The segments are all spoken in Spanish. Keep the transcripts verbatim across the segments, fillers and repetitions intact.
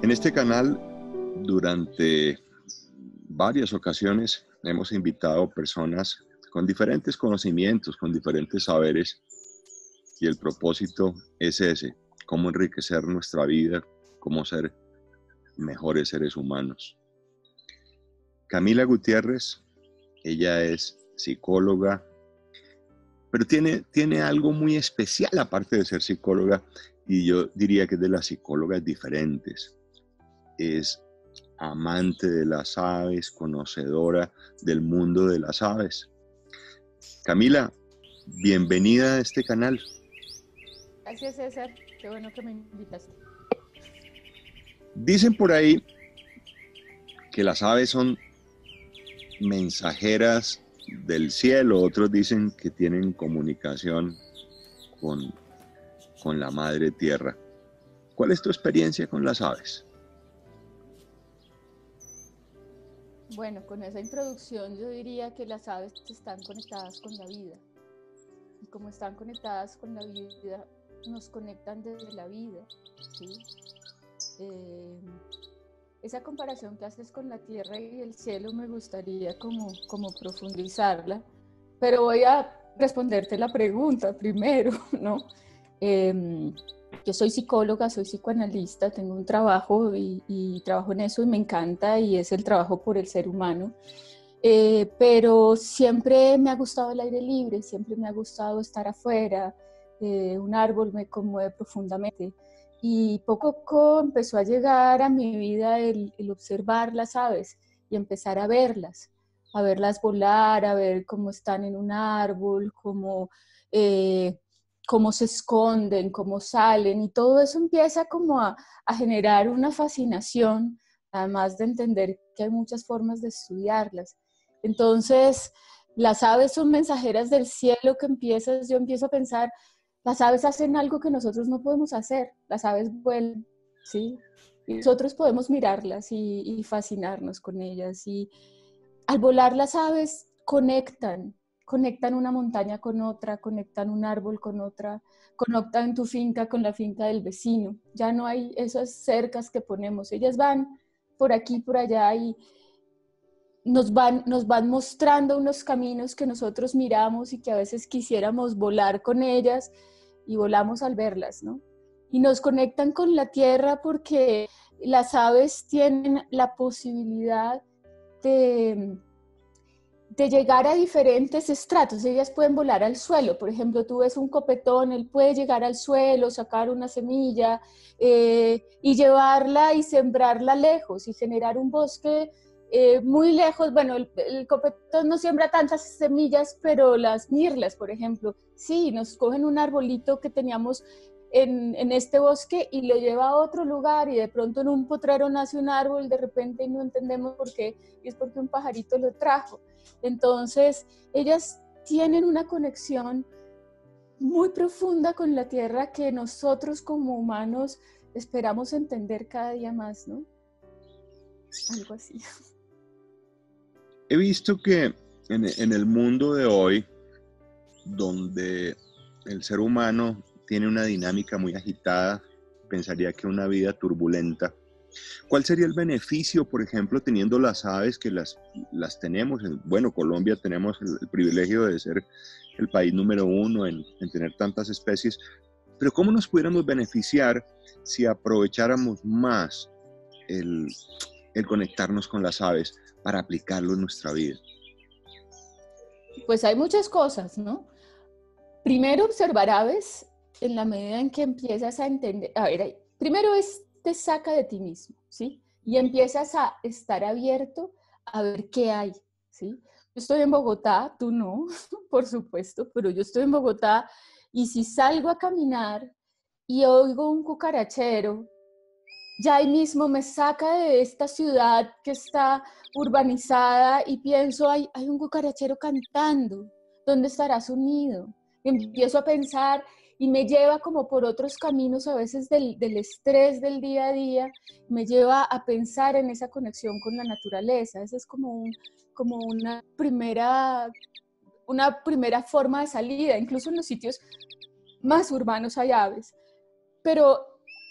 En este canal, durante varias ocasiones, hemos invitado personas con diferentes conocimientos, con diferentes saberes, y el propósito es ese: cómo enriquecer nuestra vida, cómo ser mejores seres humanos. Camila Gutiérrez, ella es psicóloga, pero tiene, tiene algo muy especial aparte de ser psicóloga, y yo diría que es de las psicólogas diferentes. Es amante de las aves, conocedora del mundo de las aves. Camila, bienvenida a este canal. Gracias, César. Qué bueno que me invitaste. Dicen por ahí que las aves son mensajeras del cielo, otros dicen que tienen comunicación con, con la madre tierra. ¿Cuál es tu experiencia con las aves? Bueno, con esa introducción yo diría que las aves están conectadas con la vida. Y como están conectadas con la vida, nos conectan desde la vida, ¿sí? Eh, esa comparación que haces con la tierra y el cielo me gustaría como, como profundizarla, pero voy a responderte la pregunta primero, ¿no? Eh, yo soy psicóloga, soy psicoanalista, tengo un trabajo y, y trabajo en eso y me encanta, y es el trabajo por el ser humano. Eh, pero siempre me ha gustado el aire libre, siempre me ha gustado estar afuera. Eh, un árbol me conmueve profundamente. Y poco a poco empezó a llegar a mi vida el, el observar las aves y empezar a verlas, a verlas volar, a ver cómo están en un árbol, cómo, eh, cómo se esconden, cómo salen, y todo eso empieza como a, a generar una fascinación, además de entender que hay muchas formas de estudiarlas. Entonces, las aves son mensajeras del cielo que empiezas, yo empiezo a pensar, las aves hacen algo que nosotros no podemos hacer, las aves vuelan, ¿sí? Y nosotros podemos mirarlas y, y fascinarnos con ellas. Y al volar las aves conectan, conectan una montaña con otra, conectan un árbol con otra, conectan tu finca con la finca del vecino. Ya no hay esas cercas que ponemos, ellas van por aquí, por allá, y Nos van, nos van mostrando unos caminos que nosotros miramos y que a veces quisiéramos volar con ellas, y volamos al verlas, ¿no? Y nos conectan con la tierra porque las aves tienen la posibilidad de, de llegar a diferentes estratos. Ellas pueden volar al suelo. Por ejemplo, tú ves un copetón, él puede llegar al suelo, sacar una semilla eh, y llevarla y sembrarla lejos y generar un bosque Eh, muy lejos. Bueno, el, el copetón no siembra tantas semillas, pero las mirlas, por ejemplo, sí, nos cogen un arbolito que teníamos en, en este bosque y lo lleva a otro lugar, y de pronto en un potrero nace un árbol, de repente no entendemos por qué, y es porque un pajarito lo trajo. Entonces, ellas tienen una conexión muy profunda con la tierra que nosotros como humanos esperamos entender cada día más, ¿no? Algo así. He visto que en, en el mundo de hoy, donde el ser humano tiene una dinámica muy agitada, pensaría que una vida turbulenta, ¿cuál sería el beneficio, por ejemplo, teniendo las aves que las, las tenemos? Bueno, Colombia tenemos el, el privilegio de ser el país número uno en, en tener tantas especies, pero ¿cómo nos pudiéramos beneficiar si aprovecháramos más el, el conectarnos con las aves para aplicarlo en nuestra vida? Pues hay muchas cosas, ¿no? Primero, observar aves en la medida en que empiezas a entender. A ver, primero es, te saca de ti mismo, ¿sí? Y empiezas a estar abierto a ver qué hay, ¿sí? Yo estoy en Bogotá, tú no, por supuesto, pero yo estoy en Bogotá, y si salgo a caminar y oigo un cucarachero, ya ahí mismo me saca de esta ciudad que está urbanizada, y pienso, hay, hay un cucarachero cantando, ¿dónde estará su nido? Y empiezo a pensar y me lleva como por otros caminos a veces del, del estrés del día a día, me lleva a pensar en esa conexión con la naturaleza. Esa es como, un, como una, primera, una primera forma de salida. Incluso en los sitios más urbanos hay aves, pero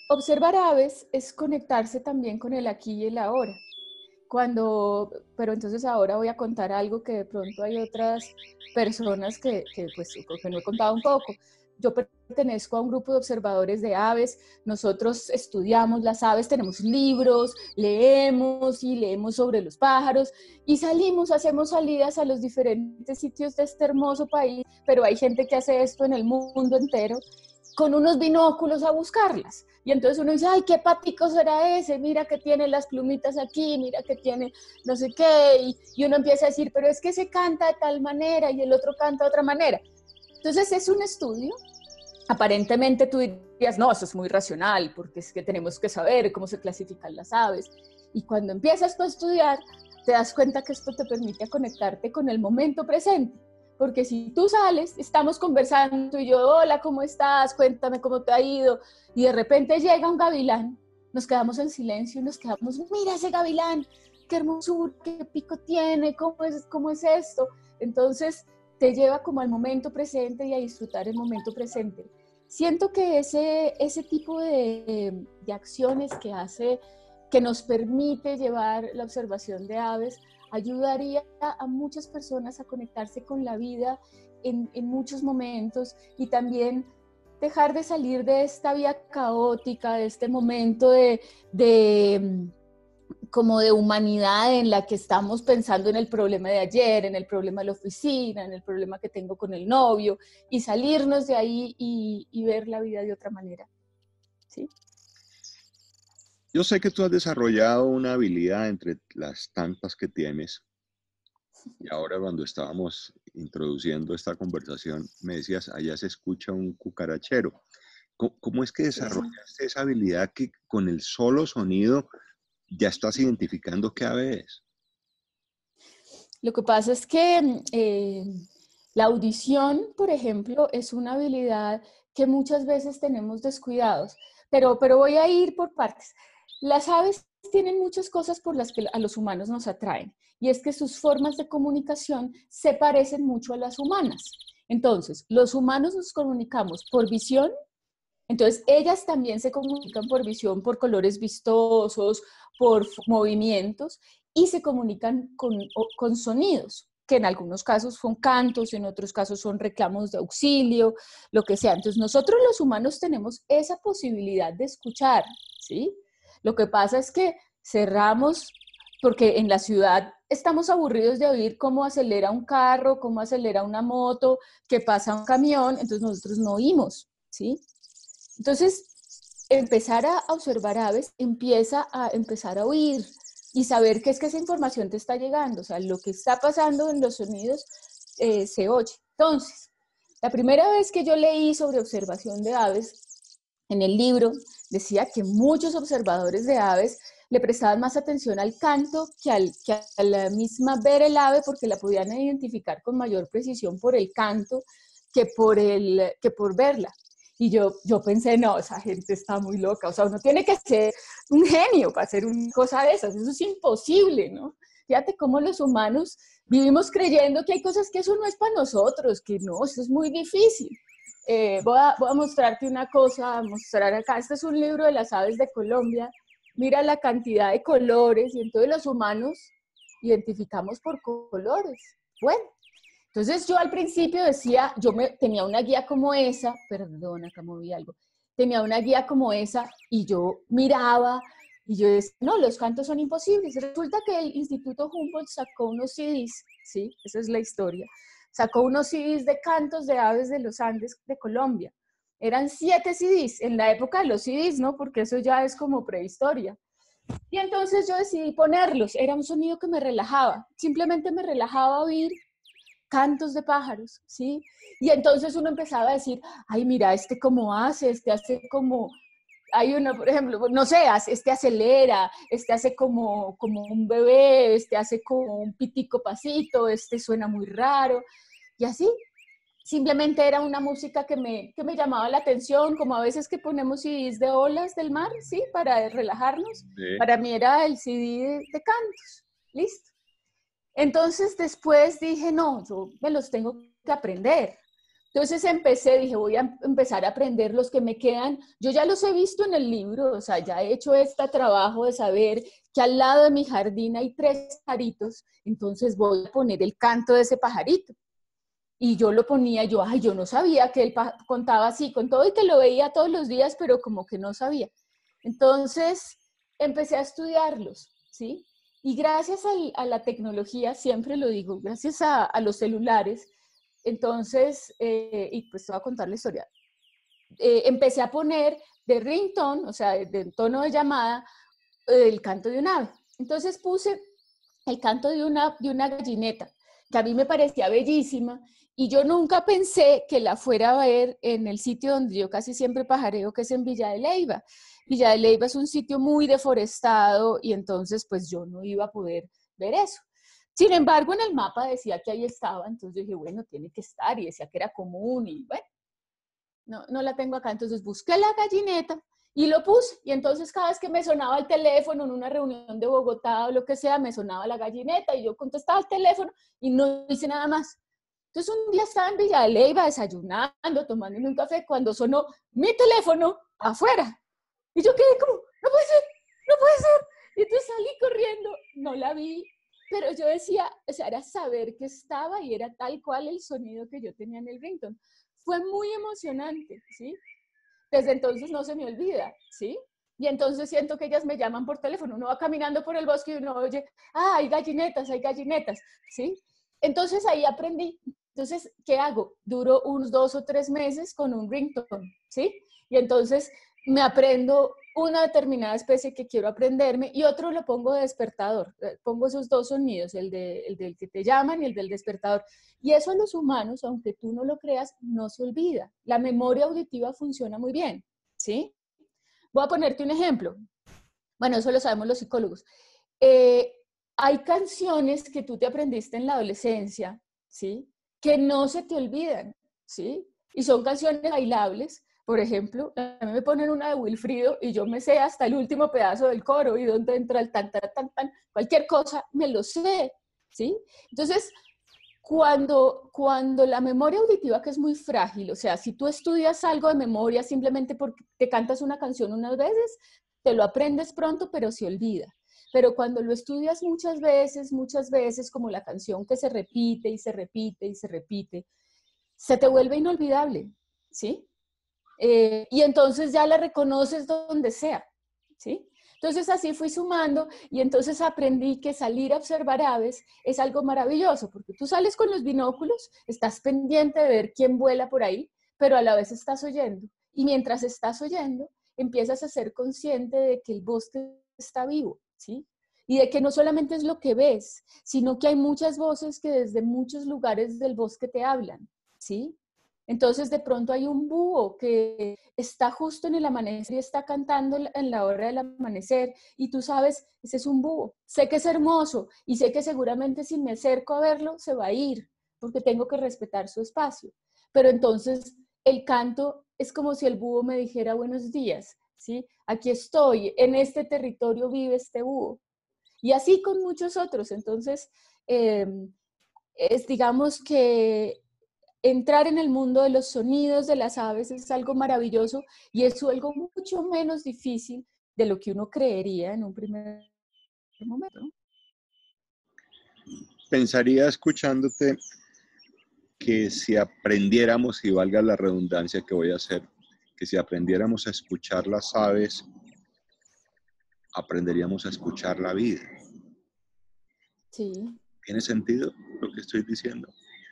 observar aves es conectarse también con el aquí y el ahora. Cuando, pero entonces ahora voy a contar algo que de pronto hay otras personas que, que pues, que no he contado un poco. Yo pertenezco a un grupo de observadores de aves, nosotros estudiamos las aves, tenemos libros, leemos y leemos sobre los pájaros y salimos, hacemos salidas a los diferentes sitios de este hermoso país, pero hay gente que hace esto en el mundo entero, con unos binóculos a buscarlas. Y entonces uno dice, ay, ¿qué patico será ese? Mira que tiene las plumitas aquí, mira que tiene no sé qué. Y, y uno empieza a decir, pero es que se canta de tal manera y el otro canta de otra manera. Entonces es un estudio. Aparentemente tú dirías, no, eso es muy racional, porque es que tenemos que saber cómo se clasifican las aves. Y cuando empiezas tú a estudiar, te das cuenta que esto te permite conectarte con el momento presente. Porque si tú sales, estamos conversando y yo, hola, ¿cómo estás? Cuéntame cómo te ha ido. Y de repente llega un gavilán, nos quedamos en silencio y nos quedamos, mira ese gavilán, qué hermosura, qué pico tiene, cómo es, cómo es esto. Entonces te lleva como al momento presente y a disfrutar el momento presente. Siento que ese, ese tipo de, de acciones que hace, que nos permite llevar la observación de aves, ayudaría a muchas personas a conectarse con la vida en, en muchos momentos y también dejar de salir de esta vía caótica, de este momento de, de, como de humanidad en la que estamos pensando en el problema de ayer, en el problema de la oficina, en el problema que tengo con el novio, y salirnos de ahí y, y ver la vida de otra manera. ¿Sí? Yo sé que tú has desarrollado una habilidad entre las tantas que tienes. Y ahora cuando estábamos introduciendo esta conversación, me decías, allá se escucha un cucarachero. ¿Cómo, cómo es que desarrollaste esa habilidad que con el solo sonido ya estás identificando qué ave es? Lo que pasa es que eh, la audición, por ejemplo, es una habilidad que muchas veces tenemos descuidados, pero, pero voy a ir por partes. Las aves tienen muchas cosas por las que a los humanos nos atraen, y es que sus formas de comunicación se parecen mucho a las humanas. Entonces, los humanos nos comunicamos por visión, entonces ellas también se comunican por visión, por colores vistosos, por movimientos, y se comunican con, con sonidos, que en algunos casos son cantos, en otros casos son reclamos de auxilio, lo que sea. Entonces nosotros los humanos tenemos esa posibilidad de escuchar, ¿sí? Lo que pasa es que cerramos, porque en la ciudad estamos aburridos de oír cómo acelera un carro, cómo acelera una moto, que pasa un camión, entonces nosotros no oímos, ¿sí? Entonces, empezar a observar aves empieza a empezar a oír y saber qué es que esa información te está llegando, o sea, lo que está pasando en los sonidos eh, se oye. Entonces, la primera vez que yo leí sobre observación de aves, en el libro decía que muchos observadores de aves le prestaban más atención al canto que, al, que a la misma ver el ave, porque la podían identificar con mayor precisión por el canto que por, el, que por verla. Y yo, yo pensé, no, esa gente está muy loca, o sea, uno tiene que ser un genio para hacer una cosa de esas, eso es imposible, ¿no? Fíjate cómo los humanos vivimos creyendo que hay cosas que eso no es para nosotros, que no, eso es muy difícil. Eh, voy, a, voy a mostrarte una cosa, a mostrar acá, este es un libro de las aves de Colombia, mira la cantidad de colores, y entonces los humanos identificamos por colores. Bueno, entonces yo al principio decía, yo me, tenía una guía como esa, perdón, acá moví algo, tenía una guía como esa y yo miraba y yo decía, no, los cantos son imposibles. Resulta que el Instituto Humboldt sacó unos C Ds, ¿sí? Esa es la historia. Sacó unos C Ds de cantos de aves de los Andes de Colombia. Eran siete C Ds, en la época de los C Ds, ¿no? Porque eso ya es como prehistoria. Y entonces yo decidí ponerlos. Era un sonido que me relajaba. Simplemente me relajaba oír cantos de pájaros, ¿sí? Y entonces uno empezaba a decir, ay, mira, este cómo hace, este hace como... Hay uno, por ejemplo, no sé, este acelera, este hace como, como un bebé, este hace como un pitico pasito, este suena muy raro, y así. Simplemente era una música que me, que me llamaba la atención, como a veces que ponemos C Ds de olas del mar, ¿sí? Para relajarnos. Sí. Para mí era el C D de, de cantos, listo. Entonces después dije, no, yo me los tengo que aprender. Entonces empecé, dije, voy a empezar a aprender los que me quedan. Yo ya los he visto en el libro, o sea, ya he hecho este trabajo de saber que al lado de mi jardín hay tres pajaritos, entonces voy a poner el canto de ese pajarito. Y yo lo ponía, yo, ay, yo no sabía que él contaba así, con todo y que lo veía todos los días, pero como que no sabía. Entonces empecé a estudiarlos, ¿sí? Y gracias al, a la tecnología, siempre lo digo, gracias a, a los celulares, entonces, eh, y pues te voy a contar la historia, eh, empecé a poner de ringtone, o sea, de, de tono de llamada, eh, el canto de un ave. Entonces puse el canto de una, de una gallineta, que a mí me parecía bellísima, y yo nunca pensé que la fuera a ver en el sitio donde yo casi siempre pajareo, que es en Villa de Leyva. Villa de Leyva es un sitio muy deforestado, y entonces pues yo no iba a poder ver eso. Sin embargo, en el mapa decía que ahí estaba, entonces yo dije, bueno, tiene que estar, y decía que era común, y bueno, no, no la tengo acá. Entonces busqué la gallineta y lo puse, y entonces cada vez que me sonaba el teléfono en una reunión de Bogotá o lo que sea, me sonaba la gallineta, y yo contestaba el teléfono y no hice nada más. Entonces un día estaba en Villa de Leyva desayunando, tomándome un café, cuando sonó mi teléfono afuera, y yo quedé como, no puede ser, no puede ser, y entonces salí corriendo, no la vi. Pero yo decía, o sea, era saber que estaba y era tal cual el sonido que yo tenía en el ringtone. Fue muy emocionante, ¿sí? Desde entonces no se me olvida, ¿sí? Y entonces siento que ellas me llaman por teléfono. Uno va caminando por el bosque y uno oye, ah, hay gallinetas, hay gallinetas, ¿sí? Entonces ahí aprendí. Entonces, ¿qué hago? Duro unos dos o tres meses con un ringtone, ¿sí? Y entonces me aprendo una determinada especie que quiero aprenderme y otro lo pongo de despertador. Pongo esos dos sonidos, el, de, el del que te llaman y el del despertador. Y eso a los humanos, aunque tú no lo creas, no se olvida. La memoria auditiva funciona muy bien, ¿sí? Voy a ponerte un ejemplo. Bueno, eso lo sabemos los psicólogos. Eh, hay canciones que tú te aprendiste en la adolescencia, ¿sí? Que no se te olvidan, ¿sí? Y son canciones bailables. Por ejemplo, a mí me ponen una de Wilfrido y yo me sé hasta el último pedazo del coro y donde entra el tan, tan, tan, tan, cualquier cosa, me lo sé, ¿sí? Entonces, cuando, cuando la memoria auditiva, que es muy frágil, o sea, si tú estudias algo de memoria simplemente porque te cantas una canción unas veces, te lo aprendes pronto, pero se olvida. Pero cuando lo estudias muchas veces, muchas veces, como la canción que se repite y se repite y se repite, se te vuelve inolvidable, ¿sí? Eh, y entonces ya la reconoces donde sea, ¿sí? Entonces así fui sumando y entonces aprendí que salir a observar aves es algo maravilloso, porque tú sales con los binóculos, estás pendiente de ver quién vuela por ahí, pero a la vez estás oyendo. Y mientras estás oyendo, empiezas a ser consciente de que el bosque está vivo, ¿sí? Y de que no solamente es lo que ves, sino que hay muchas voces que desde muchos lugares del bosque te hablan, ¿sí? Entonces de pronto hay un búho que está justo en el amanecer y está cantando en la hora del amanecer y tú sabes, ese es un búho. Sé que es hermoso y sé que seguramente si me acerco a verlo se va a ir porque tengo que respetar su espacio. Pero entonces el canto es como si el búho me dijera buenos días, ¿sí? Aquí estoy, en este territorio vive este búho. Y así con muchos otros. Entonces, eh, es digamos que entrar en el mundo de los sonidos de las aves es algo maravilloso y es algo mucho menos difícil de lo que uno creería en un primer momento. Pensaría escuchándote que si aprendiéramos, y valga la redundancia que voy a hacer, que si aprendiéramos a escuchar las aves, aprenderíamos a escuchar la vida. Sí. ¿Tiene sentido lo que estoy diciendo?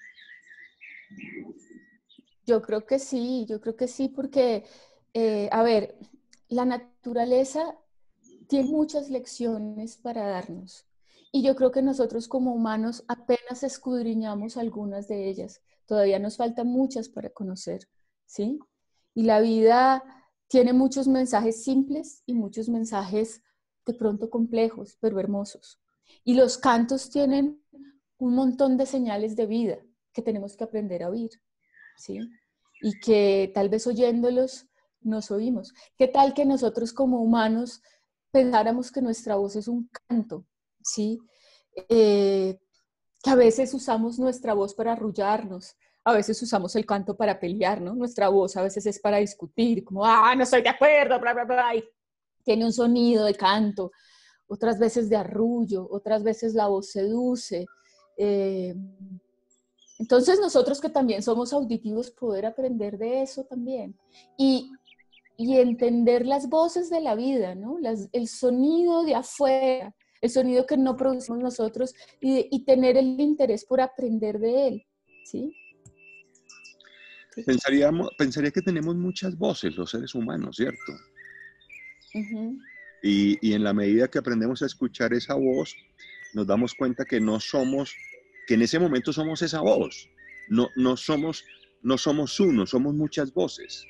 Yo creo que sí, yo creo que sí, porque, eh, a ver, la naturaleza tiene muchas lecciones para darnos. Y yo creo que nosotros como humanos apenas escudriñamos algunas de ellas. Todavía nos faltan muchas para conocer, ¿sí? Y la vida tiene muchos mensajes simples y muchos mensajes de pronto complejos, pero hermosos. Y los cantos tienen un montón de señales de vida que tenemos que aprender a oír, ¿sí? Y que tal vez oyéndolos nos oímos. ¿Qué tal que nosotros como humanos pensáramos que nuestra voz es un canto, ¿sí? Eh, que a veces usamos nuestra voz para arrullarnos, a veces usamos el canto para pelear, ¿no? Nuestra voz a veces es para discutir, como, ah, no estoy de acuerdo, bla, bla, bla, y tiene un sonido de canto, otras veces de arrullo, otras veces la voz seduce. Eh, entonces nosotros que también somos auditivos, poder aprender de eso también. Y, y entender las voces de la vida, ¿no? Las, el sonido de afuera, el sonido que no producimos nosotros y, y tener el interés por aprender de él, ¿sí? Pensaríamos, pensaría que tenemos muchas voces los seres humanos, ¿cierto? Uh-huh. Y, y en la medida que aprendemos a escuchar esa voz, nos damos cuenta que no somos, que en ese momento somos esa voz. No, no somos, no somos uno, somos muchas voces.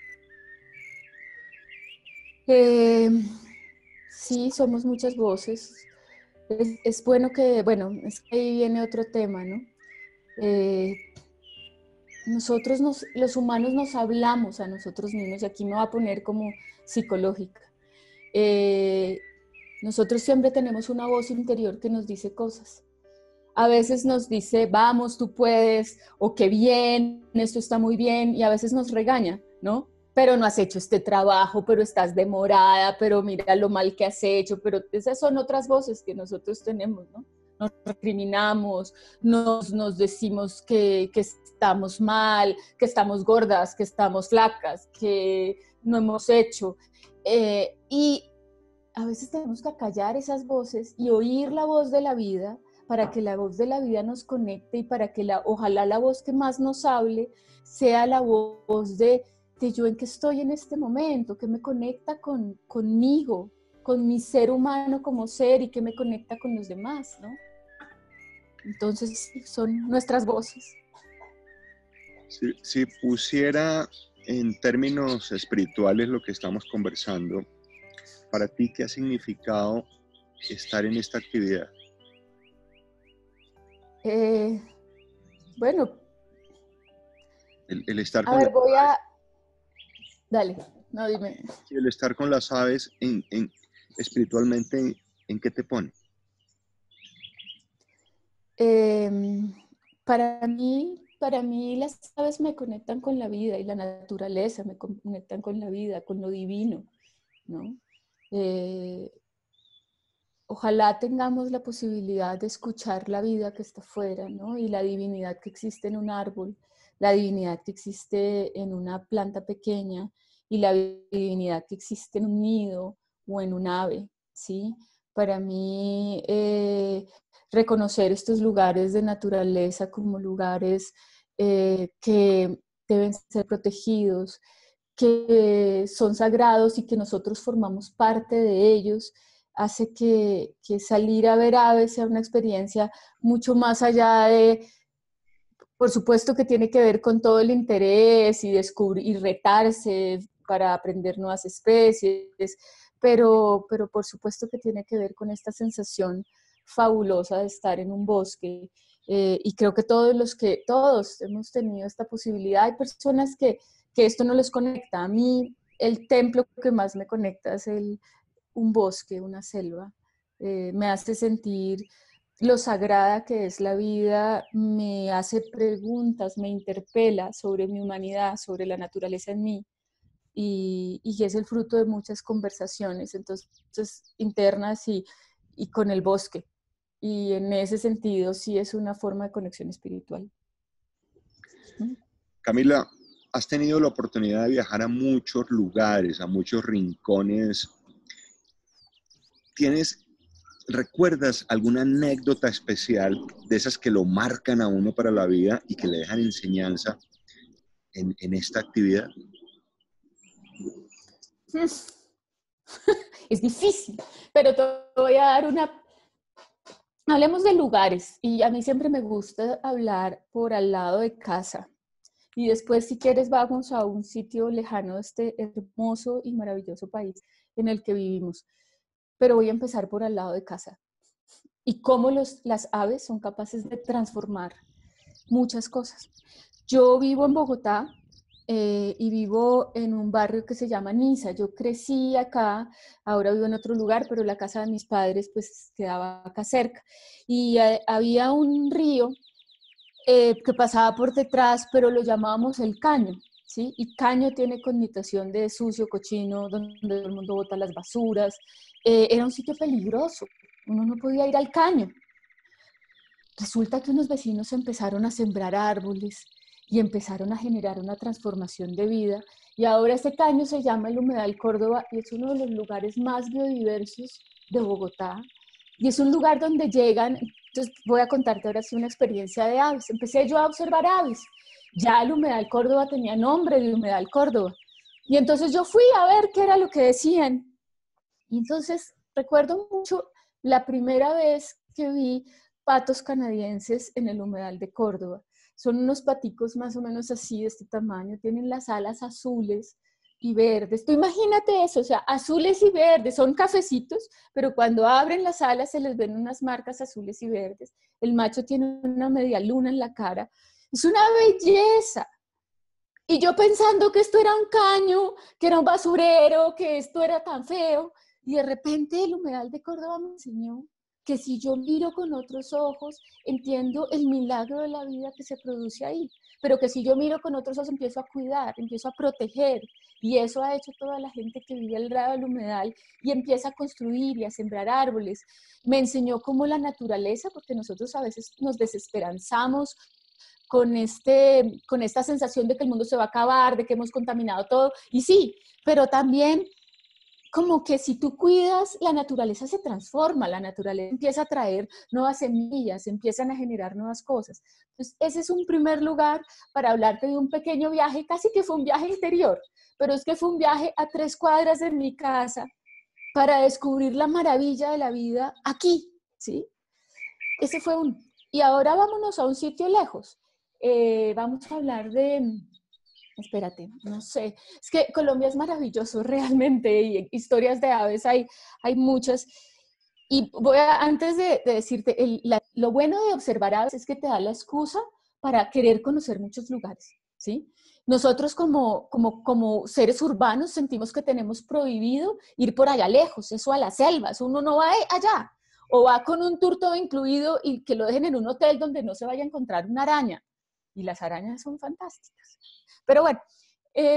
Eh, sí, somos muchas voces. Es, es bueno que, bueno, es que ahí viene otro tema, ¿no? Eh, nosotros, nos, los humanos, nos hablamos a nosotros mismos, y aquí me voy a poner como psicológica. Eh, nosotros siempre tenemos una voz interior que nos dice cosas. A veces nos dice, vamos, tú puedes, o qué bien, esto está muy bien, y a veces nos regaña, ¿no? Pero no has hecho este trabajo, pero estás demorada, pero mira lo mal que has hecho, pero esas son otras voces que nosotros tenemos, ¿no? Nos recriminamos, nos, nos decimos que, que estamos mal, que estamos gordas, que estamos flacas, que no hemos hecho. Eh, y a veces tenemos que acallar esas voces y oír la voz de la vida, para que la voz de la vida nos conecte y para que la, ojalá la voz que más nos hable sea la voz de, de yo en que estoy en este momento, que me conecta con, conmigo, con mi ser humano como ser y que me conecta con los demás, ¿no? Entonces son nuestras voces. Si, si pusiera en términos espirituales lo que estamos conversando, para ti, ¿qué ha significado estar en esta actividad? Eh, bueno, El, el estar a con ver, las voy aves, a... Dale, no, dime. el estar con las aves en, en, espiritualmente, ¿en, en qué te pone? Eh, para mí, para mí las aves me conectan con la vida y la naturaleza, me conectan con la vida, con lo divino, ¿no? Eh, ojalá tengamos la posibilidad de escuchar la vida que está afuera, ¿no? Y la divinidad que existe en un árbol, la divinidad que existe en una planta pequeña y la divinidad que existe en un nido o en un ave, ¿sí? Para mí, eh, reconocer estos lugares de naturaleza como lugares eh, que deben ser protegidos, que son sagrados y que nosotros formamos parte de ellos, hace que, que salir a ver aves sea una experiencia mucho más allá de, por supuesto que tiene que ver con todo el interés y descubrir y retarse para aprender nuevas especies, pero, pero por supuesto que tiene que ver con esta sensación fabulosa de estar en un bosque. Eh, y creo que todos los que, todos hemos tenido esta posibilidad. Hay personas que, que esto no les conecta. A mí el templo que más me conecta es el, un bosque, una selva. Eh, me hace sentir lo sagrada que es la vida, me hace preguntas, me interpela sobre mi humanidad, sobre la naturaleza en mí, y, y es el fruto de muchas conversaciones, entonces, internas y, y con el bosque. Y en ese sentido sí es una forma de conexión espiritual. Camila, has tenido la oportunidad de viajar a muchos lugares, a muchos rincones. ¿Tienes, recuerdas alguna anécdota especial de esas que lo marcan a uno para la vida y que le dejan enseñanza en, en esta actividad? Es difícil, pero te voy a dar una... Hablemos de lugares, y a mí siempre me gusta hablar por al lado de casa. Y después, si quieres, vamos a un sitio lejano de este hermoso y maravilloso país en el que vivimos. Pero voy a empezar por al lado de casa. Y cómo los, las aves son capaces de transformar muchas cosas. Yo vivo en Bogotá eh, y vivo en un barrio que se llama Niza. Yo crecí acá, ahora vivo en otro lugar, pero la casa de mis padres pues quedaba acá cerca. Y eh, había un río eh, que pasaba por detrás, pero lo llamábamos el caño, ¿sí? Y caño tiene connotación de sucio, cochino, donde todo el mundo bota las basuras. Eh, era un sitio peligroso, uno no podía ir al caño. Resulta que unos vecinos empezaron a sembrar árboles y empezaron a generar una transformación de vida. Y ahora este caño se llama el Humedal Córdoba y es uno de los lugares más biodiversos de Bogotá. Y es un lugar donde llegan, entonces voy a contarte ahora sí una experiencia de aves. Empecé yo a observar aves. Ya el Humedal Córdoba tenía nombre de Humedal Córdoba. Y entonces yo fui a ver qué era lo que decían. Y entonces recuerdo mucho la primera vez que vi patos canadienses en el Humedal de Córdoba. Son unos paticos más o menos así, de este tamaño, tienen las alas azules y verdes. Tú imagínate eso, o sea, azules y verdes, son cafecitos, pero cuando abren las alas se les ven unas marcas azules y verdes. El macho tiene una media luna en la cara. Es una belleza. Y yo pensando que esto era un caño, que era un basurero, que esto era tan feo, y de repente el Humedal de Córdoba me enseñó que si yo miro con otros ojos, entiendo el milagro de la vida que se produce ahí, pero que si yo miro con otros ojos, empiezo a cuidar, empiezo a proteger, y eso ha hecho toda la gente que vive al lado del humedal y empieza a construir y a sembrar árboles. Me enseñó cómo la naturaleza, porque nosotros a veces nos desesperanzamos con, este, con esta sensación de que el mundo se va a acabar, de que hemos contaminado todo, y sí, pero también como que si tú cuidas, la naturaleza se transforma, la naturaleza empieza a traer nuevas semillas, empiezan a generar nuevas cosas. Entonces, ese es un primer lugar para hablarte de un pequeño viaje, casi que fue un viaje interior, pero es que fue un viaje a tres cuadras de mi casa para descubrir la maravilla de la vida aquí, ¿sí? Ese fue un... Y ahora vámonos a un sitio lejos. Eh, vamos a hablar de... Espérate, no sé. Es que Colombia es maravilloso realmente y historias de aves hay, hay muchas. Y voy a, antes de, de decirte, el, la, lo bueno de observar aves es que te da la excusa para querer conocer muchos lugares, ¿sí? Nosotros como, como, como seres urbanos sentimos que tenemos prohibido ir por allá lejos, eso a las selvas, uno no va allá. O va con un tour todo incluido y que lo dejen en un hotel donde no se vaya a encontrar una araña. Y las arañas son fantásticas. Pero bueno, eh,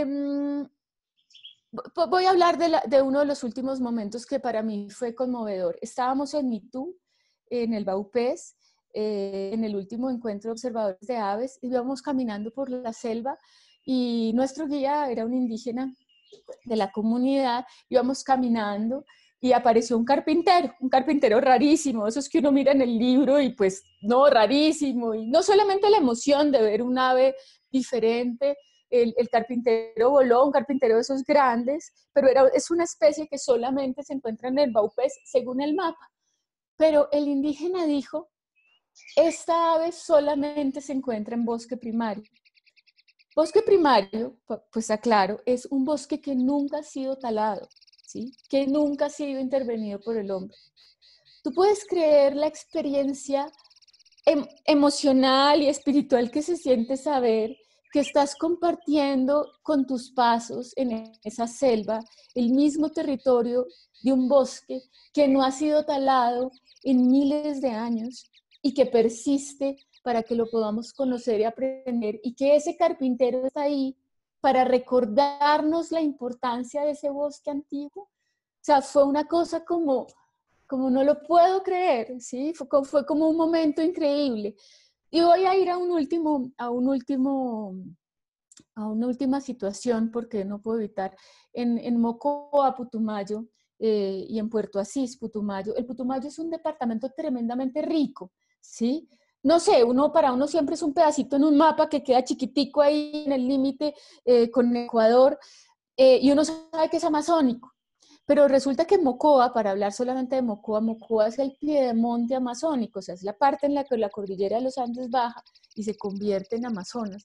voy a hablar de, la, de uno de los últimos momentos que para mí fue conmovedor. Estábamos en Mitú, en el Baupés, eh, en el último encuentro de observadores de aves, y íbamos caminando por la selva y nuestro guía era un indígena de la comunidad, íbamos caminando y apareció un carpintero, un carpintero rarísimo, esos que uno mira en el libro y pues no, rarísimo, y no solamente la emoción de ver un ave diferente, el, el carpintero voló, un carpintero de esos grandes, pero era, es una especie que solamente se encuentra en el Baupés según el mapa, pero el indígena dijo, esta ave solamente se encuentra en bosque primario. Bosque primario, pues aclaro, es un bosque que nunca ha sido talado, ¿sí? Que nunca ha sido intervenido por el hombre. Tú puedes creer la experiencia em emocional y espiritual que se siente saber que estás compartiendo con tus pasos en esa selva el mismo territorio de un bosque que no ha sido talado en miles de años y que persiste para que lo podamos conocer y aprender, y que ese carpintero está ahí para recordarnos la importancia de ese bosque antiguo. O sea, fue una cosa como, como no lo puedo creer, ¿sí? Fue, fue como un momento increíble. Y voy a ir a un último, a un último, a una última situación, porque no puedo evitar. En, en Mocoa, Putumayo, eh, y en Puerto Asís, Putumayo. El Putumayo es un departamento tremendamente rico, ¿sí? No sé, uno para uno siempre es un pedacito en un mapa que queda chiquitico ahí en el límite eh, con Ecuador, eh, y uno sabe que es amazónico. Pero resulta que Mocoa, para hablar solamente de Mocoa, Mocoa es el piedemonte amazónico, o sea, es la parte en la que la cordillera de los Andes baja y se convierte en Amazonas.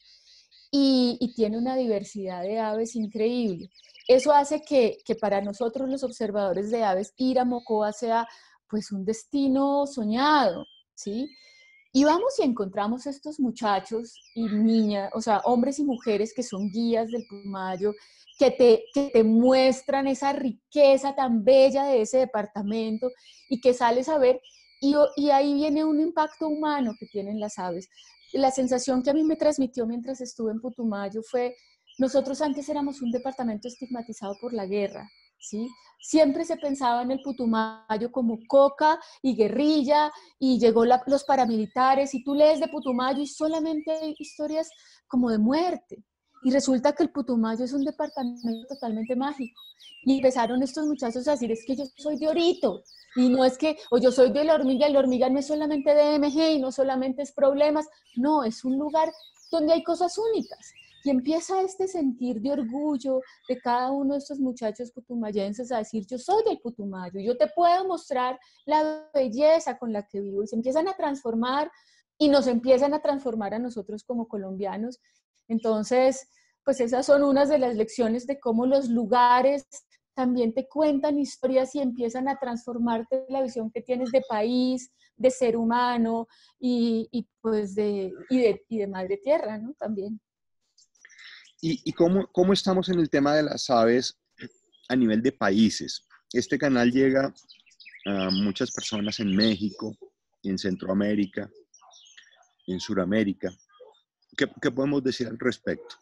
Y, y tiene una diversidad de aves increíble. Eso hace que, que para nosotros los observadores de aves ir a Mocoa sea pues un destino soñado, ¿sí? Y vamos y encontramos estos muchachos y niñas, o sea, hombres y mujeres que son guías del Putumayo, que te, que te muestran esa riqueza tan bella de ese departamento y que sales a ver, y, y ahí viene un impacto humano que tienen las aves. la sensación que a mí me transmitió mientras estuve en Putumayo fue, nosotros antes éramos un departamento estigmatizado por la guerra, ¿sí? Siempre se pensaba en el Putumayo como coca y guerrilla, y llegó la, los paramilitares, y tú lees de Putumayo y solamente hay historias como de muerte. Y resulta que el Putumayo es un departamento totalmente mágico. Y empezaron estos muchachos a decir, es que yo soy de Orito, y no es que, o yo soy de La Hormiga, y La Hormiga no es solamente de M G, y no solamente es problemas, no, es un lugar donde hay cosas únicas. Y empieza este sentir de orgullo de cada uno de estos muchachos putumayenses a decir, yo soy del Putumayo, yo te puedo mostrar la belleza con la que vivo. Y se empiezan a transformar y nos empiezan a transformar a nosotros como colombianos. Entonces, pues esas son unas de las lecciones de cómo los lugares también te cuentan historias y empiezan a transformarte la visión que tienes de país, de ser humano y, y pues de, y de, y de madre tierra, ¿no? También. ¿Y, y cómo, cómo estamos en el tema de las aves a nivel de países? Este canal llega a muchas personas en México, en Centroamérica, en Sudamérica. ¿Qué, qué podemos decir al respecto?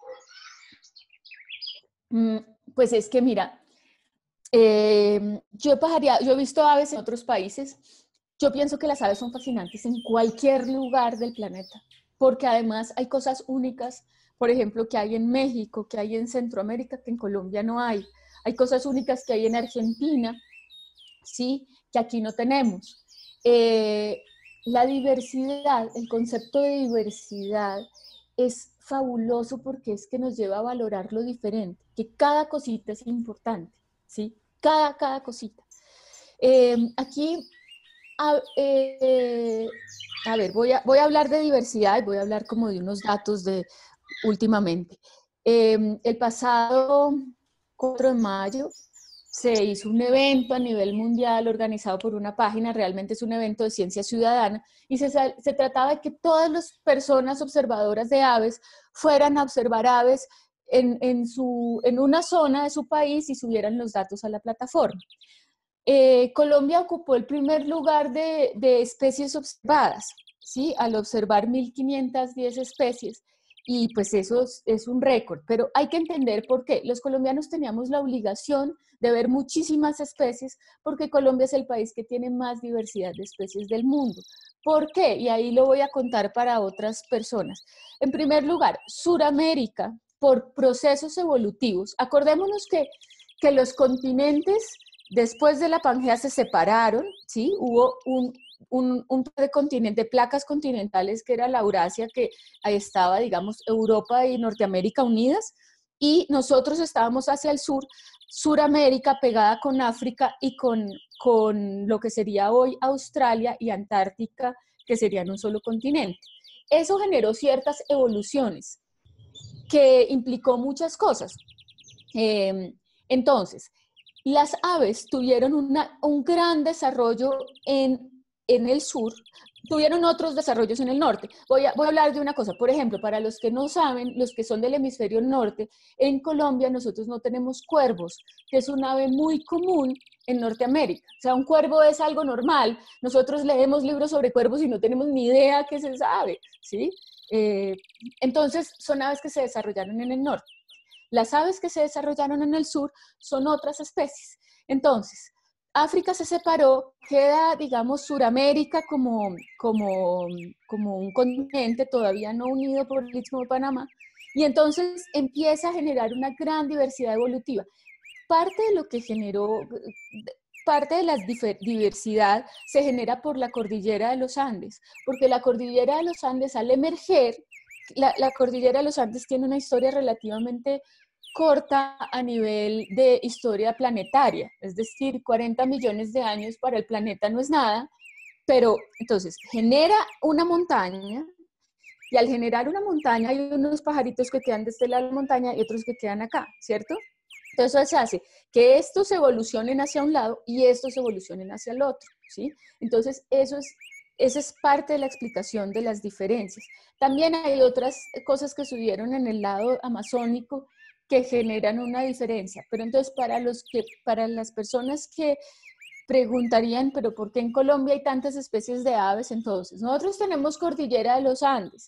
Mm, pues es que mira, eh, yo, pajaría, yo he visto aves en otros países. Yo pienso que las aves son fascinantes en cualquier lugar del planeta, porque además hay cosas únicas, por ejemplo, que hay en México, que hay en Centroamérica, que en Colombia no hay. Hay cosas únicas que hay en Argentina, ¿sí? Que aquí no tenemos. Eh, la diversidad, el concepto de diversidad es fabuloso porque es que nos lleva a valorar lo diferente, que cada cosita es importante, ¿sí? Cada, cada cosita. Eh, aquí A, eh, a ver, voy a, voy a hablar de diversidad, voy a hablar como de unos datos de últimamente. Eh, el pasado cuatro de mayo se hizo un evento a nivel mundial organizado por una página, realmente es un evento de ciencia ciudadana, y se, se trataba de que todas las personas observadoras de aves fueran a observar aves en, en, su, en una zona de su país y subieran los datos a la plataforma. Eh, Colombia ocupó el primer lugar de, de especies observadas, ¿sí? Al observar mil quinientas diez especies, y pues eso es, es un récord, pero hay que entender por qué. Los colombianos teníamos la obligación de ver muchísimas especies porque Colombia es el país que tiene más diversidad de especies del mundo. ¿Por qué? Y ahí lo voy a contar para otras personas. En primer lugar, Suramérica, por procesos evolutivos. Acordémonos que, que los continentes después de la Pangea se separaron, ¿sí? Hubo un, un, un de continente, placas continentales, que era la Eurasia, que ahí estaba, digamos, Europa y Norteamérica unidas, y nosotros estábamos hacia el sur, Suramérica pegada con África y con, con lo que sería hoy Australia y Antártica, que serían un solo continente. Eso generó ciertas evoluciones que implicó muchas cosas. Eh, entonces, las aves tuvieron una, un gran desarrollo en, en el sur, tuvieron otros desarrollos en el norte. Voy a, voy a hablar de una cosa, por ejemplo, para los que no saben, los que son del hemisferio norte, en Colombia nosotros no tenemos cuervos, que es un ave muy común en Norteamérica. O sea, un cuervo es algo normal. Nosotros leemos libros sobre cuervos y no tenemos ni idea qué es esa ave, ¿sí? Eh, entonces, son aves que se desarrollaron en el norte. Las aves que se desarrollaron en el sur son otras especies. Entonces, África se separó, queda, digamos, Suramérica como, como, como un continente todavía no unido por el Istmo de Panamá, y entonces empieza a generar una gran diversidad evolutiva. Parte de lo que generó, parte de la diversidad se genera por la cordillera de los Andes, porque la cordillera de los Andes al emerger, La, la cordillera de los Andes tiene una historia relativamente corta a nivel de historia planetaria, es decir, cuarenta millones de años para el planeta no es nada, pero entonces genera una montaña, y al generar una montaña hay unos pajaritos que quedan de este lado de la montaña y otros que quedan acá, ¿cierto? Entonces eso hace que estos evolucionen hacia un lado y estos evolucionen hacia el otro, ¿sí? Entonces eso es Esa es parte de la explicación de las diferencias. También hay otras cosas que subieron en el lado amazónico que generan una diferencia. Pero entonces, para, los que, para las personas que preguntarían, ¿pero por qué en Colombia hay tantas especies de aves? Entonces, nosotros tenemos cordillera de los Andes.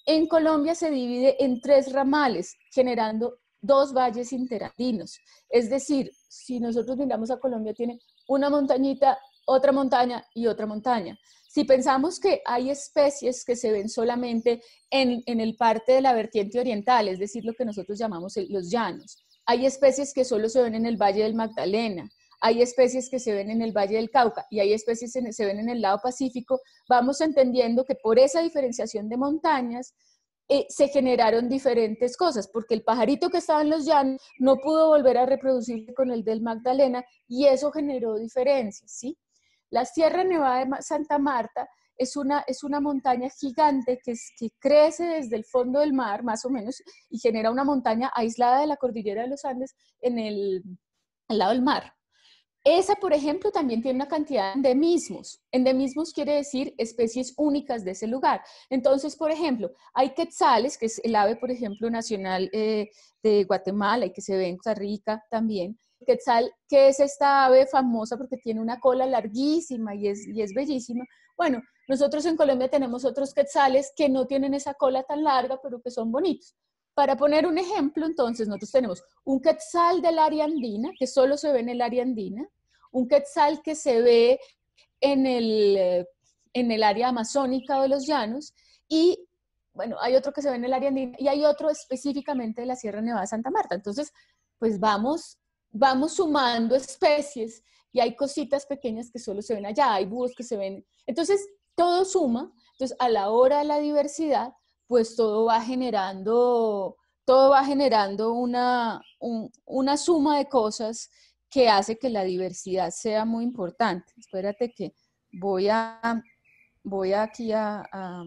En Colombia se divide en tres ramales, generando dos valles interandinos. Es decir, si nosotros miramos a Colombia, tiene una montañita, otra montaña y otra montaña. Si pensamos que hay especies que se ven solamente en, en el parte de la vertiente oriental, es decir, lo que nosotros llamamos los llanos, hay especies que solo se ven en el Valle del Magdalena, hay especies que se ven en el Valle del Cauca y hay especies que se ven en el lado Pacífico, vamos entendiendo que por esa diferenciación de montañas eh, se generaron diferentes cosas, porque el pajarito que estaba en los llanos no pudo volver a reproducirse con el del Magdalena y eso generó diferencias, ¿sí? La Sierra Nevada de Santa Marta es una, es una montaña gigante que, es, que crece desde el fondo del mar, más o menos, y genera una montaña aislada de la cordillera de los Andes en el, al lado del mar. Esa, por ejemplo, también tiene una cantidad de endemismos. Endemismos quiere decir especies únicas de ese lugar. Entonces, por ejemplo, hay quetzales, que es el ave, por ejemplo, nacional eh, de Guatemala y que se ve en Costa Rica también. Quetzal, que es esta ave famosa porque tiene una cola larguísima y es, y es bellísima. Bueno, nosotros en Colombia tenemos otros quetzales que no tienen esa cola tan larga, pero que son bonitos. Para poner un ejemplo, entonces, nosotros tenemos un quetzal del área andina, que solo se ve en el área andina, un quetzal que se ve en el, en el área amazónica o de los llanos, y, bueno, hay otro que se ve en el área andina, y hay otro específicamente de la Sierra Nevada de Santa Marta. Entonces, pues vamos, vamos sumando especies, y hay cositas pequeñas que solo se ven allá, hay búhos que se ven. Entonces, todo suma. Entonces, a la hora de la diversidad, pues todo va generando, todo va generando una, un, una suma de cosas que hace que la diversidad sea muy importante. Espérate que voy a, voy aquí a, a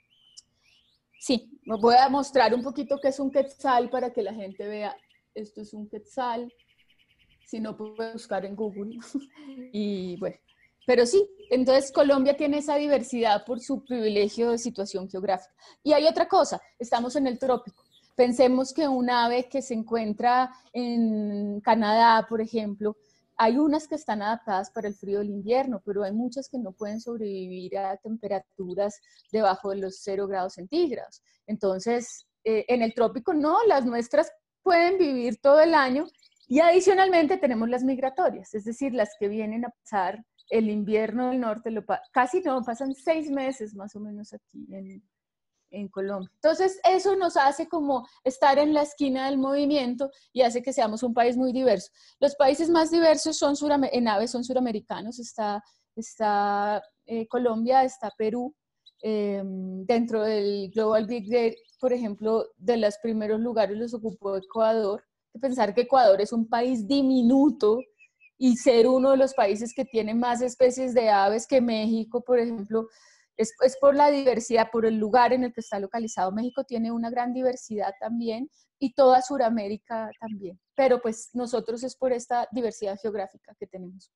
sí, voy a mostrar un poquito qué es un quetzal para que la gente vea. Esto es un quetzal, si no puedo buscar en Google. Y bueno, pero sí, entonces Colombia tiene esa diversidad por su privilegio de situación geográfica. Y hay otra cosa, estamos en el trópico. Pensemos que un ave que se encuentra en Canadá, por ejemplo, hay unas que están adaptadas para el frío del invierno, pero hay muchas que no pueden sobrevivir a temperaturas debajo de los cero grados centígrados. Entonces, eh, en el trópico no, las nuestras pueden vivir todo el año. Y adicionalmente tenemos las migratorias, es decir, las que vienen a pasar el invierno del norte, lo casi no, pasan seis meses más o menos aquí en, en Colombia. Entonces, eso nos hace como estar en la esquina del movimiento y hace que seamos un país muy diverso. Los países más diversos son en aves son suramericanos, está, está eh, Colombia, está Perú. Eh, dentro del Global Big Data, por ejemplo, de los primeros lugares los ocupó Ecuador. Pensar que Ecuador es un país diminuto y ser uno de los países que tiene más especies de aves que México, por ejemplo, es, es por la diversidad, por el lugar en el que está localizado. México tiene una gran diversidad también y toda Sudamérica también, pero pues nosotros es por esta diversidad geográfica que tenemos.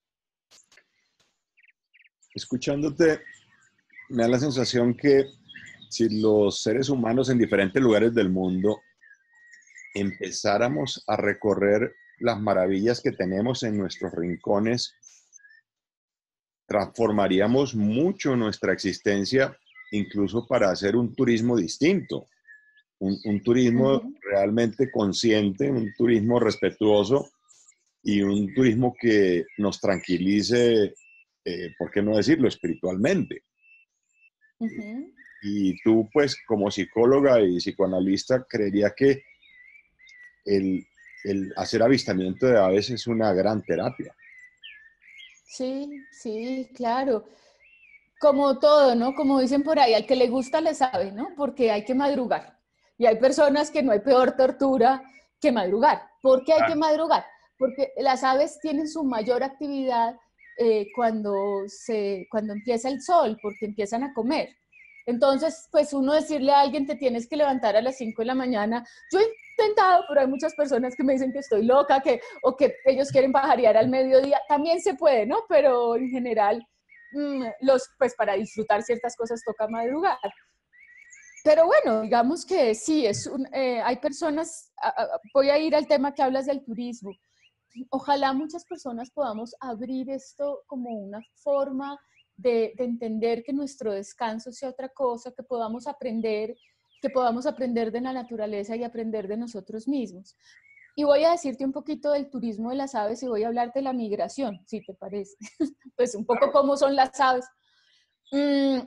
Escuchándote, me da la sensación que si los seres humanos en diferentes lugares del mundo empezáramos a recorrer las maravillas que tenemos en nuestros rincones, transformaríamos mucho nuestra existencia, incluso para hacer un turismo distinto, un, un turismo uh-huh. realmente consciente, un turismo respetuoso y un turismo que nos tranquilice, eh, ¿por qué no decirlo?, espiritualmente. Uh-huh. Y tú, pues, como psicóloga y psicoanalista, creería que El, el hacer avistamiento de aves es una gran terapia. Sí, sí, claro. Como todo, ¿no? Como dicen por ahí, al que le gusta le sabe, ¿no? Porque hay que madrugar. Y hay personas que no hay peor tortura que madrugar. ¿Por qué hay ah. que madrugar? Porque las aves tienen su mayor actividad eh, cuando, se, cuando empieza el sol, porque empiezan a comer. Entonces, pues uno decirle a alguien te tienes que levantar a las cinco de la mañana, yo he intentado, pero hay muchas personas que me dicen que estoy loca, que, o que ellos quieren pajarear al mediodía, también se puede, ¿no? Pero en general, mmm, los, pues para disfrutar ciertas cosas toca madrugar. Pero bueno, digamos que sí, es un, eh, hay personas, a, a, voy a ir al tema que hablas del turismo. Ojalá muchas personas podamos abrir esto como una forma De, de entender que nuestro descanso sea otra cosa, que podamos aprender que podamos aprender de la naturaleza y aprender de nosotros mismos. Y voy a decirte un poquito del turismo de las aves y voy a hablarte de la migración, si te parece. Pues un poco cómo son las aves. Mm,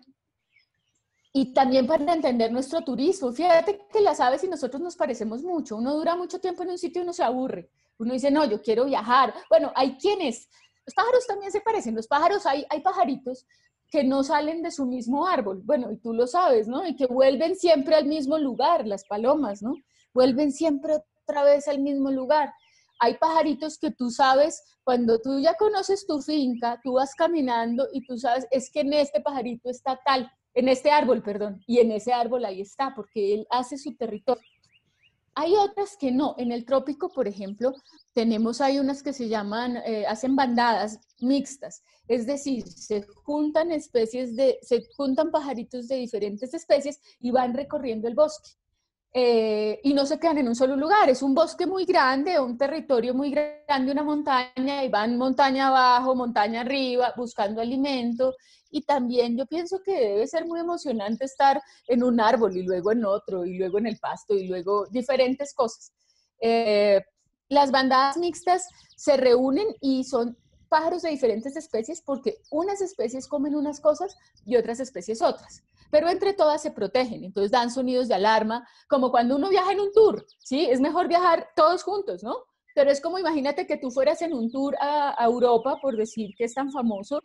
y también para entender nuestro turismo. Fíjate que las aves y nosotros nos parecemos mucho. Uno dura mucho tiempo en un sitio y uno se aburre. Uno dice, no, yo quiero viajar. Bueno, hay quienes, los pájaros también se parecen. Los pájaros, hay, hay pajaritos que no salen de su mismo árbol. Bueno, y tú lo sabes, ¿no? Y que vuelven siempre al mismo lugar, las palomas, ¿no? Vuelven siempre otra vez al mismo lugar. Hay pajaritos que tú sabes, cuando tú ya conoces tu finca, tú vas caminando y tú sabes, es que en este pajarito está tal, en este árbol, perdón, y en ese árbol ahí está, porque él hace su territorio. Hay otras que no. En el trópico, por ejemplo, tenemos, hay unas que se llaman, eh, hacen bandadas mixtas, es decir, se juntan especies de, se juntan pajaritos de diferentes especies y van recorriendo el bosque. Eh, y no se quedan en un solo lugar, es un bosque muy grande, un territorio muy grande, una montaña, y van montaña abajo, montaña arriba, buscando alimento. Y también yo pienso que debe ser muy emocionante estar en un árbol y luego en otro, y luego en el pasto, y luego diferentes cosas. Eh, las bandadas mixtas se reúnen y son pájaros de diferentes especies porque unas especies comen unas cosas y otras especies otras, pero entre todas se protegen, entonces dan sonidos de alarma, como cuando uno viaja en un tour, ¿sí? Es mejor viajar todos juntos, ¿no? Pero es como, imagínate que tú fueras en un tour a, a Europa, por decir que es tan famoso,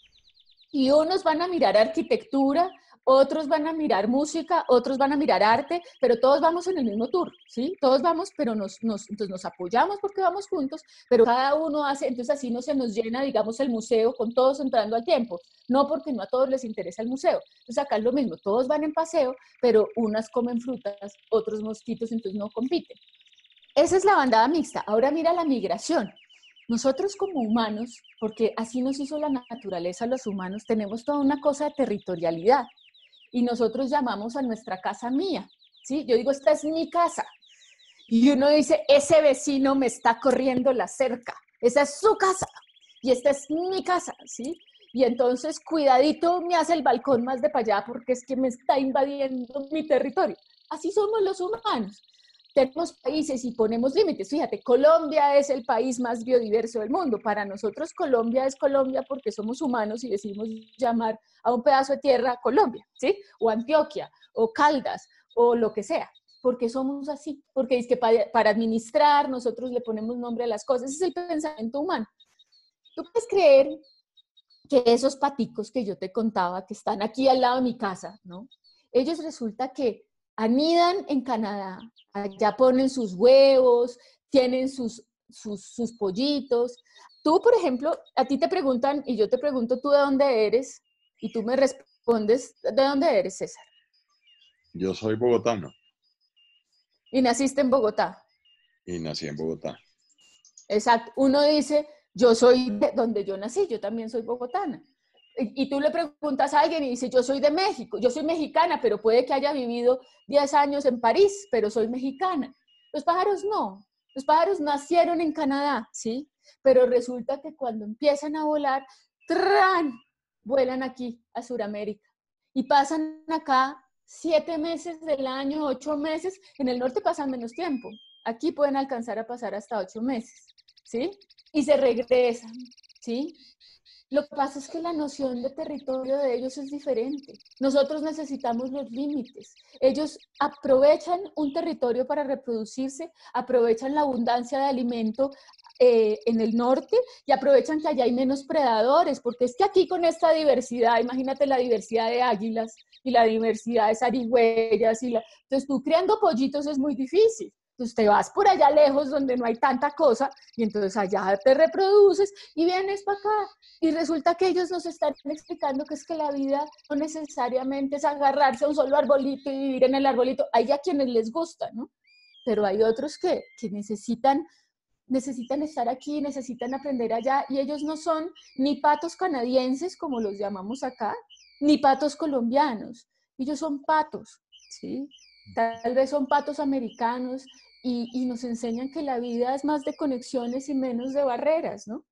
y unos van a mirar arquitectura, otros van a mirar música, otros van a mirar arte, pero todos vamos en el mismo tour, ¿sí? Todos vamos, pero nos, nos, entonces nos apoyamos porque vamos juntos, pero cada uno hace, entonces así no se nos llena, digamos, el museo con todos entrando al tiempo, no porque no a todos les interesa el museo. Entonces acá es lo mismo, todos van en paseo, pero unas comen frutas, otros mosquitos, entonces no compiten. Esa es la bandada mixta. Ahora mira la migración. Nosotros como humanos, porque así nos hizo la naturaleza a los humanos, tenemos toda una cosa de territorialidad y nosotros llamamos a nuestra casa mía, ¿sí? Yo digo, esta es mi casa. Y uno dice, ese vecino me está corriendo la cerca, esa es su casa y esta es mi casa, ¿sí? Y entonces, cuidadito, me hace el balcón más de para allá porque es que me está invadiendo mi territorio. Así somos los humanos. Tenemos países y ponemos límites. Fíjate, Colombia es el país más biodiverso del mundo. Para nosotros Colombia es Colombia porque somos humanos y decidimos llamar a un pedazo de tierra Colombia, ¿sí? O Antioquia, o Caldas, o lo que sea. Porque somos así. Porque es que para, para administrar nosotros le ponemos nombre a las cosas. Ese es el pensamiento humano. ¿Tú puedes creer que esos paticos que yo te contaba, que están aquí al lado de mi casa, ¿no? Ellos resulta que anidan en Canadá, allá ponen sus huevos, tienen sus, sus, sus pollitos. Tú, por ejemplo, a ti te preguntan, y yo te pregunto, ¿tú de dónde eres? Y tú me respondes, ¿de dónde eres, César? Yo soy bogotano. Y naciste en Bogotá. Y nací en Bogotá. Exacto. Uno dice, yo soy de donde yo nací, yo también soy bogotana. Y, y tú le preguntas a alguien y dice, yo soy de México, yo soy mexicana, pero puede que haya vivido diez años en París, pero soy mexicana. Los pájaros no. Los pájaros nacieron en Canadá, ¿sí? Pero resulta que cuando empiezan a volar, ¡tran!, vuelan aquí a Sudamérica. Y pasan acá siete meses del año, ocho meses. En el norte pasan menos tiempo. Aquí pueden alcanzar a pasar hasta ocho meses, ¿sí? Y se regresan, ¿sí? Lo que pasa es que la noción de territorio de ellos es diferente. Nosotros necesitamos los límites. Ellos aprovechan un territorio para reproducirse, aprovechan la abundancia de alimento eh, en el norte y aprovechan que allá hay menos predadores, porque es que aquí con esta diversidad, imagínate la diversidad de águilas y la diversidad de zarigüeyas, y la... entonces tú criando pollitos es muy difícil. Entonces te vas por allá lejos donde no hay tanta cosa y entonces allá te reproduces y vienes para acá. Y resulta que ellos nos están explicando que es que la vida no necesariamente es agarrarse a un solo arbolito y vivir en el arbolito. Hay a quienes les gusta, ¿no? Pero hay otros que, que necesitan, necesitan estar aquí, necesitan aprender allá, y ellos no son ni patos canadienses, como los llamamos acá, ni patos colombianos. Ellos son patos, ¿sí? Tal vez son patos americanos y, y nos enseñan que la vida es más de conexiones y menos de barreras, ¿no?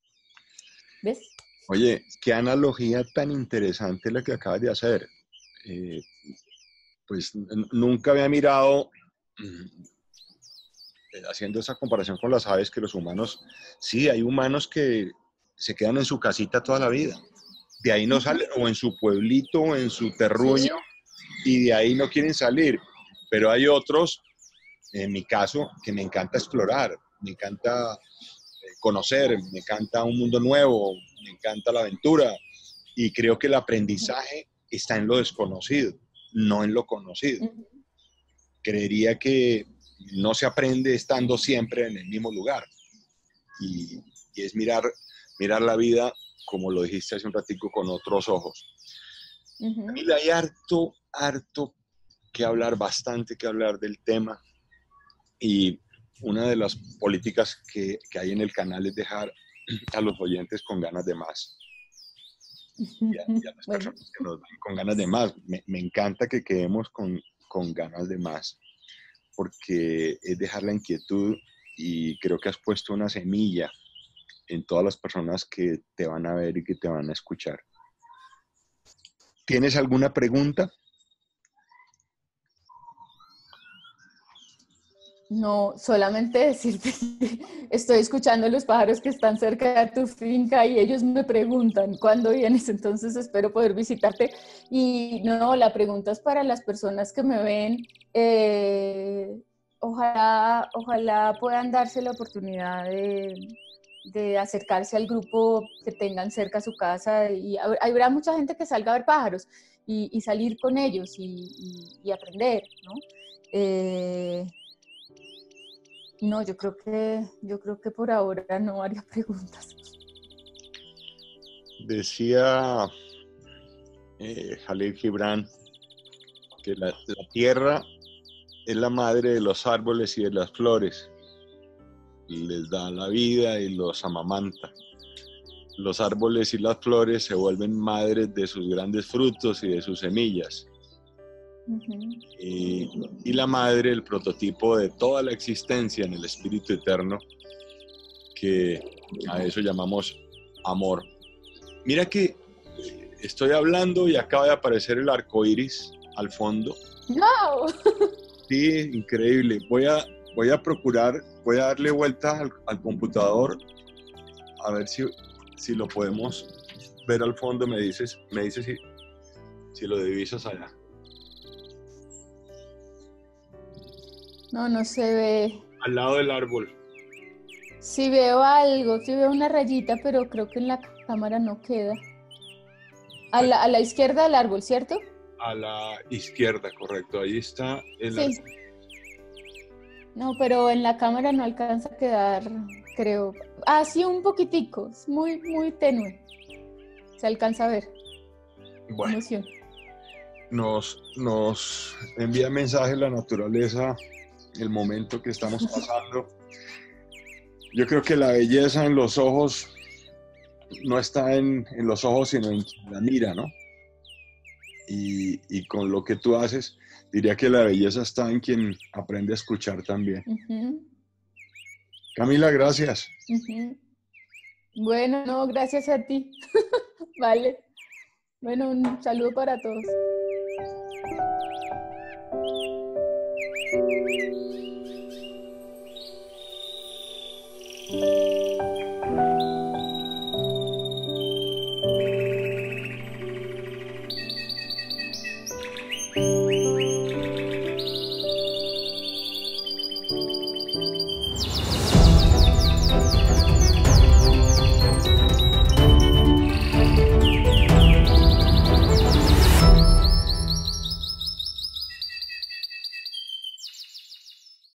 ¿Ves? Oye, qué analogía tan interesante la que acabas de hacer. Eh, pues n- nunca había mirado, mm, haciendo esa comparación con las aves, que los humanos, sí, hay humanos que se quedan en su casita toda la vida. De ahí no Ujú. salen, o en su pueblito, o en su terruño, Sí. y de ahí no quieren salir. Pero hay otros, en mi caso, que me encanta explorar, me encanta eh, conocer, me encanta un mundo nuevo, me encanta la aventura, y creo que el Ujú. aprendizaje está en lo desconocido, no en lo conocido. Ujú. Creería que no se aprende estando siempre en el mismo lugar, y, y es mirar, mirar la vida, como lo dijiste hace un ratico, con otros ojos. Ujú. Y hay harto, harto que hablar, bastante que hablar del tema, y una de las políticas que, que hay en el canal es dejar a los oyentes con ganas de más, y a, y a las Bueno, personas que nos ven con ganas de más. Me, me encanta que quedemos con, con ganas de más, porque es dejar la inquietud, y creo que has puesto una semilla en todas las personas que te van a ver y que te van a escuchar. ¿Tienes alguna pregunta? no, solamente decirte que estoy escuchando los pájaros que están cerca de tu finca y ellos me preguntan cuándo vienes, entonces espero poder visitarte. Y no, la pregunta es para las personas que me ven. eh, ojalá, ojalá puedan darse la oportunidad de, de acercarse al grupo que tengan cerca a su casa, y hab- habrá mucha gente que salga a ver pájaros y, y salir con ellos y, y- y aprender, ¿no? Eh, no, yo creo que, yo creo que por ahora no haría preguntas. Decía eh, Jalil Gibran que la, la tierra es la madre de los árboles y de las flores, y les da la vida y los amamanta. Los árboles y las flores se vuelven madres de sus grandes frutos y de sus semillas. Ujú. Y, y la madre, el prototipo de toda la existencia en el espíritu eterno, que a eso llamamos amor. Mira que estoy hablando y acaba de aparecer el arco iris al fondo. ¡No! Sí, increíble. Voy a, voy a procurar, voy a darle vuelta al, al computador a ver si, si lo podemos ver al fondo. Me dices, me dices si, si lo divisas allá. No, no se ve. Al lado del árbol. Sí veo algo, sí veo una rayita, pero creo que en la cámara no queda. A la, a la izquierda del árbol, ¿cierto? A la izquierda, correcto. Ahí está el arco. Sí. No, pero en la cámara no alcanza a quedar, creo. Ah, sí, un poquitico. Es muy, muy tenue. Se alcanza a ver. Qué Bueno, emoción. nos, nos envía mensaje la naturaleza, el momento que estamos pasando. Yo creo que la belleza en los ojos no está en, en los ojos, sino en quien la mira, ¿no? Y, y con lo que tú haces, diría que la belleza está en quien aprende a escuchar también. Ujú, Camila, gracias. ujú. Bueno, no, gracias a ti. Vale. Bueno, un saludo para todos.